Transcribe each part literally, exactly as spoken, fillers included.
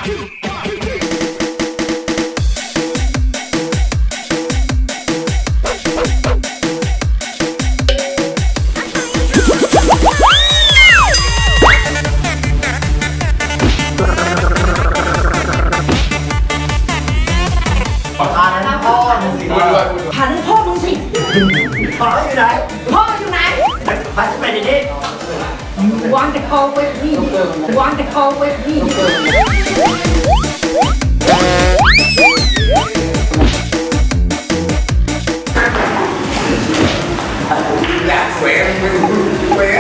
หันพ่อมึงสิพ่ออยู่ไหนพ่ออยู่ไหนพาฉันไปดิดิวางแต่คอไว้พี่วางแต่คอไว้พี่อยากสวยสวย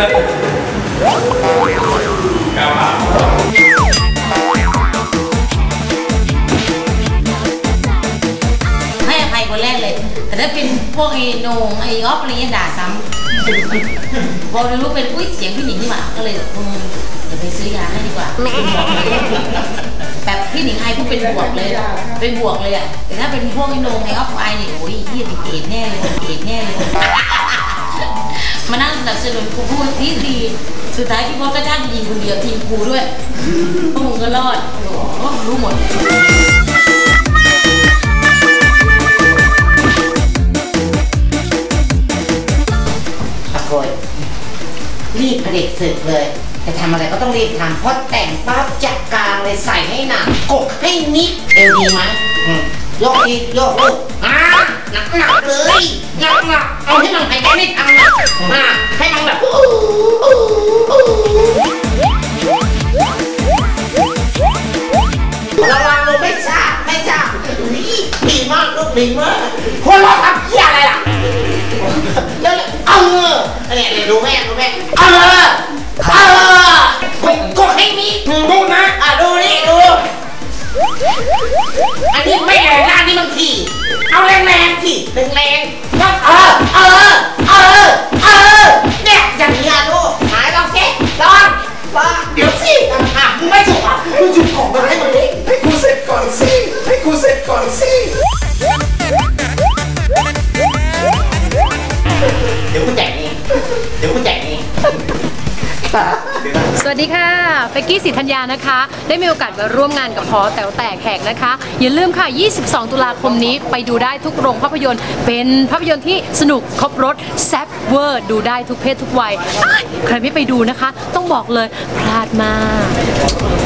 ให้อภัยคนแรกเลยแต่ถ้าเป็นพวกไอ้โหน่งไอ้ออฟอะไรเงี้ยด่าซ้ำพอรู้เป็นอุ้ยเสียงพี่หนิงนี่หว่าก็เลยอืมเดี๋ยวไปซื้อยาให้ดีกว่าแบบพี่หนิงไอพูดเป็นบวกเลยเป็นบวกเลยอ่ะแต่ถ้าเป็นพวกไอ้โหน่งไอ้ออฟไอเนี่ยโอ้ยที่ติดเอดแน่เลยเอดแน่เลยมานั่งสนับสนุนครูพูดที่ดีสุดท้ายพี่พอก็จ้างยิงคนเดียวทีมครูด้วยพวกมึงก็รอดโอ้รู้หมดรีบผลิตศึกเลยจะทำอะไรก็ต้องรีบทำเพราะแต่งปั๊บจัดการเลยใส่ให้หนักกดให้นิดเอวดีไหมโยกอีกโยกลูกอ่ะหนักหนักเลยหนักหนักเอาให้มันหายใจไม่ทันนะอ่ะให้มันแบบระวังลูกไม่ช้าไม่ช้าดีมากลูกดีมากคนเราทำเหี้ยอะไรล่ะแล้วเออเนี่ยดูแม่ดูแม่เออเออกดให้มีดูนะอ่ะดูนี่ดูอันนี้ไม่แรงนะอันนี้มันถี่เอาแรงแรงถี่แรงแรงก็เออเออเออเออเนี่ยอย่างนี้อ่ะลูกหายลองสิลองลองเดี๋ยวสิอ่ะมึงไม่จุกอ่ะมึงจุกของมาให้มันดิให้กูเสร็จก่อนสิให้กูเสร็จก่อนสิเดี๋ยวกูแจกเองเดี๋ยวกูแจกเองสวัสดีค่ะเป๊กกี้ศรีธัญญานะคะได้มีโอกาสมาร่วมงานกับพอแต๋วแตกแขกนะคะอย่าลืมค่ะยี่สิบสองตุลาคมนี้ไปดูได้ทุกโรงภาพยนตร์เป็นภาพยนตร์ที่สนุกครบรสแซ่บเวอร์ดูได้ทุกเพศทุกวัยใครไม่ไปดูนะคะต้องบอกเลยพลาดมาก